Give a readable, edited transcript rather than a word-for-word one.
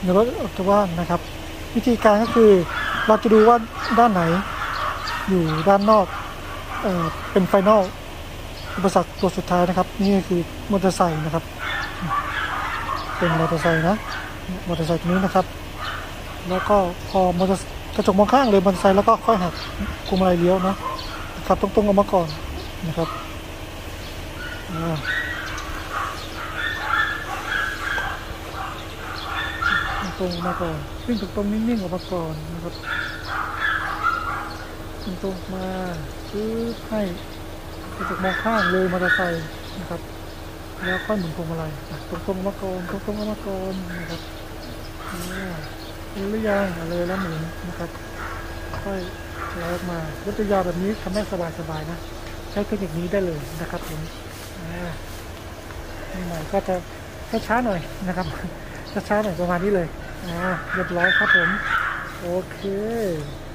ในรถออกจากบ้านนะครับวิธีการก็คือเราจะดูว่าด้านไหนอยู่ด้านนอกเป็นไฟนอลอุปสรรคตัวสุดท้ายนะครับนี่คือมอเตอร์ไซค์นะครับเป็นมอเตอร์ไซค์นะมอเตอร์ไซค์ตัวนี้นะครับแล้วก็พอมอเตอร์กระจกมองข้างเลยมอเตอร์ไซค์แล้วก็ค่อยหักพวงมาลัยเลี้ยวนะครับตรงๆออกมาก่อนนะครับตรงมาก่อนวิ่งตรงนิ่งๆออกมาก่อนนะครับตรงมาซื้อให้กระจกมองข้างเลยมอเตอร์ไซค์นะครับแล้วค่อยหมุนพวงมาลัยตรงๆมาก่อนตรงๆมาก่อนนะครับหรือยังเลยแล้วหมุนนะครับค่อยไหลออกมารถยาวแบบนี้ทำได้สบายๆนะใช้เทคนิคนี้ได้เลยนะครับผมนี่หน่อยก็จะช้าๆหน่อยนะครับช้าๆหน่อยประมาณนี้เลยเรียบร้อยครับผมโอเค